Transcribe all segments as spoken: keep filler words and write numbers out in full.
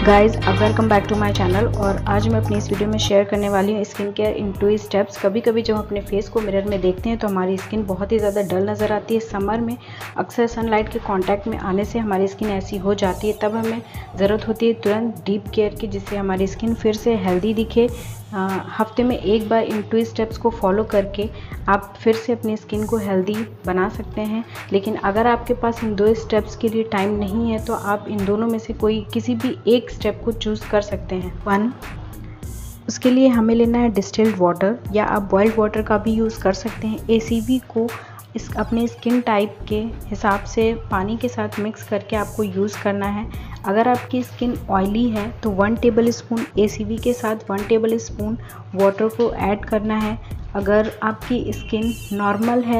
Guys अब welcome back to my channel. और आज मैं अपनी इस वीडियो में शेयर करने वाली हूँ skin care in two steps. कभी कभी जब हम अपने फेस को मिरर में देखते हैं तो हमारी स्किन बहुत ही ज़्यादा डल नज़र आती है। समर में अक्सर सनलाइट के कांटेक्ट में आने से हमारी स्किन ऐसी हो जाती है, तब हमें ज़रूरत होती है तुरंत डीप केयर की, जिससे हमारी स्किन फिर से हेल्दी दिखे। हफ्ते में एक बार इन टू स्टेप्स को फॉलो करके आप फिर से अपनी स्किन को हेल्दी बना सकते हैं। लेकिन अगर आपके पास इन दो स्टेप्स के लिए टाइम नहीं है तो आप इन दोनों में से कोई किसी भी एक स्टेप को चूज़ कर सकते हैं। वन, उसके लिए हमें लेना है डिस्टिल्ड वाटर, या आप बॉइल्ड वाटर का भी यूज़ कर सकते हैं। ए सी वी को इस अपने स्किन टाइप के हिसाब से पानी के साथ मिक्स करके आपको यूज़ करना है। अगर आपकी स्किन ऑयली है तो one tablespoon A C V के साथ वन टेबल स्पून वाटर को ऐड करना है। अगर आपकी स्किन नॉर्मल है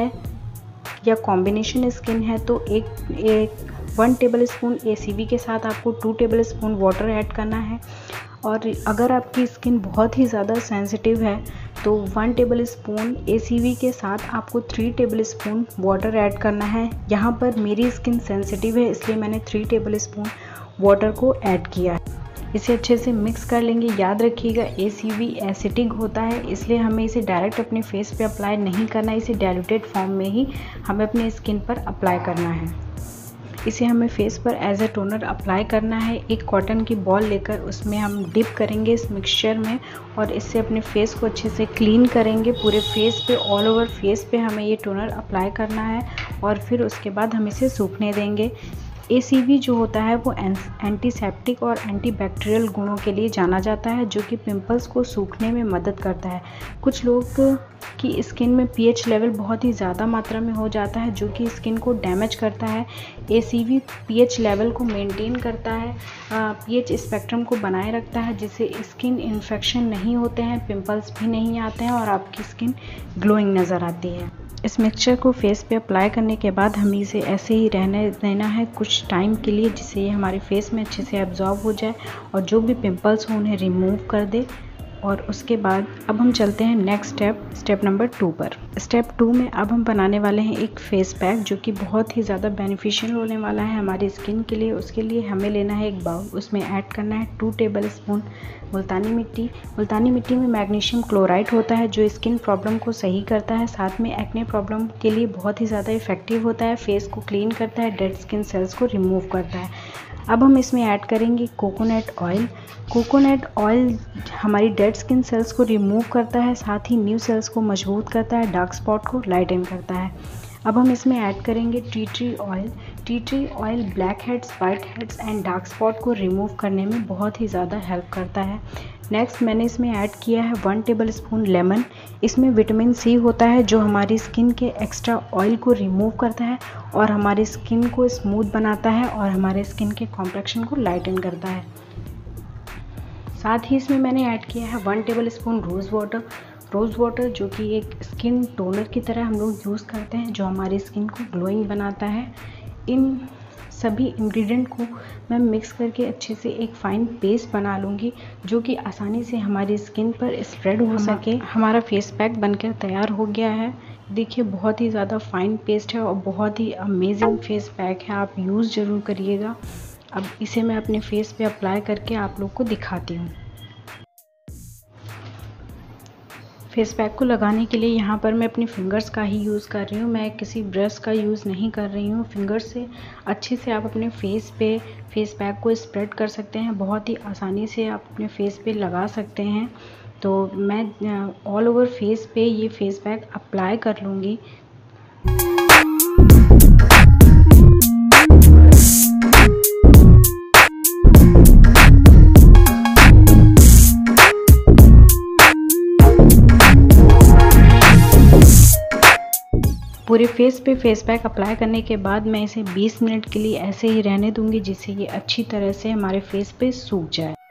या कॉम्बिनेशन स्किन है तो एक एक one tablespoon A C V के साथ आपको two tablespoon water add करना है। और अगर आपकी स्किन बहुत ही ज़्यादा सेंसिटिव है तो one tablespoon A C V के साथ आपको three tablespoon water add करना है। यहाँ पर मेरी स्किन सेंसिटिव है इसलिए मैंने थ्री टेबल स्पून वाटर को ऐड किया है। इसे अच्छे से मिक्स कर लेंगे। याद रखिएगा ए सी वी एसिडिक होता है, इसलिए हमें इसे डायरेक्ट अपने फेस पे अप्लाई नहीं करना है। इसे डाइल्यूटेड फॉर्म में ही हमें अपने स्किन पर अप्लाई करना है। इसे हमें फेस पर एज ए टोनर अप्लाई करना है। एक कॉटन की बॉल लेकर उसमें हम डिप करेंगे इस मिक्सचर में और इससे अपने फेस को अच्छे से क्लीन करेंगे। पूरे फेस पे, ऑल ओवर फेस पे हमें ये टोनर अप्लाई करना है और फिर उसके बाद हम इसे सूखने देंगे। ए सी वी जो होता है वो एंटीसेप्टिक और एंटीबैक्टीरियल गुणों के लिए जाना जाता है, जो कि पिंपल्स को सूखने में मदद करता है। कुछ लोग की स्किन में पी एच लेवल बहुत ही ज़्यादा मात्रा में हो जाता है, जो कि स्किन को डैमेज करता है। A C V P H level को मेंटेन करता है, पी एच स्पेक्ट्रम को बनाए रखता है, जिससे स्किन इन्फेक्शन नहीं होते हैं, पिंपल्स भी नहीं आते हैं और आपकी स्किन ग्लोइंग नज़र आती है। इस मिक्सचर को फेस पे अप्लाई करने के बाद हमें इसे ऐसे ही रहने देना है कुछ टाइम के लिए, जिससे ये हमारे फेस में अच्छे से एब्जॉर्ब हो जाए और जो भी पिंपल्स हो उन्हें रिमूव कर दे। और उसके बाद अब हम चलते हैं next step, step number two पर। स्टेप टू में अब हम बनाने वाले हैं एक फेस पैक, जो कि बहुत ही ज़्यादा बेनिफिशियल होने वाला है हमारी स्किन के लिए। उसके लिए हमें लेना है एक बाउल, उसमें ऐड करना है टू टेबल स्पून मुल्तानी मिट्टी। मुल्तानी मिट्टी में मैग्नीशियम क्लोराइड होता है जो स्किन प्रॉब्लम को सही करता है, साथ में एक्ने प्रॉब्लम के लिए बहुत ही ज़्यादा इफेक्टिव होता है। फेस को क्लीन करता है, डेड स्किन सेल्स को रिमूव करता है। अब हम इसमें ऐड करेंगे कोकोनट ऑयल। कोकोनट ऑयल हमारी डेड स्किन सेल्स को रिमूव करता है, साथ ही न्यू सेल्स को मजबूत करता है, डार्क स्पॉट को लाइटन करता है। अब हम इसमें ऐड करेंगे tea tree oil. Tea tree oil blackheads, whiteheads and dark spot को रिमूव करने में बहुत ही ज़्यादा हेल्प करता है। नेक्स्ट मैंने इसमें ऐड किया है वन टेबल स्पून लेमन। इसमें विटामिन सी होता है जो हमारी स्किन के एक्स्ट्रा ऑयल को रिमूव करता है और हमारी स्किन को स्मूथ बनाता है और हमारे स्किन के कॉम्प्लेक्शन को लाइटन करता है। साथ ही इसमें मैंने ऐड किया है one tablespoon rose water. Rose water जो कि एक स्किन टोनर की तरह हम लोग यूज़ करते हैं, जो हमारी स्किन को ग्लोइंग बनाता है। इन सभी इंग्रेडिएंट को मैं मिक्स करके अच्छे से एक फ़ाइन पेस्ट बना लूँगी, जो कि आसानी से हमारी स्किन पर स्प्रेड हो सके। हमारा फेस पैक बनकर तैयार हो गया है। देखिए बहुत ही ज़्यादा फ़ाइन पेस्ट है और बहुत ही अमेजिंग फेस पैक है, आप यूज़ ज़रूर करिएगा। अब इसे मैं अपने फेस पे अप्लाई करके आप लोग को दिखाती हूँ। फेस पैक को लगाने के लिए यहाँ पर मैं अपनी फिंगर्स का ही यूज़ कर रही हूँ, मैं किसी ब्रश का यूज़ नहीं कर रही हूँ। फिंगर्स से अच्छे से आप अपने फेस पे फेस पैक को स्प्रेड कर सकते हैं, बहुत ही आसानी से आप अपने फेस पे लगा सकते हैं। तो मैं ऑल ओवर फेस पे ये फेस पैक अप्लाई कर लूँगी। पूरे फेस पे फेस पैक अप्लाई करने के बाद मैं इसे बीस मिनट के लिए ऐसे ही रहने दूंगी, जिससे ये अच्छी तरह से हमारे फेस पे सूख जाए।